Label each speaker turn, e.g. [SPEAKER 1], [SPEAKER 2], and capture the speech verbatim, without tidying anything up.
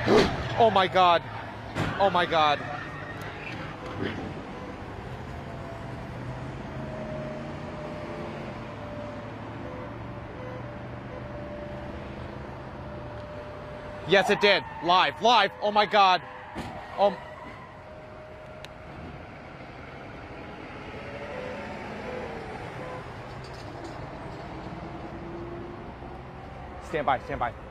[SPEAKER 1] Oh my God. Oh my God. Yes, it did. Live, live. Oh my God. Oh. Stand by, stand by.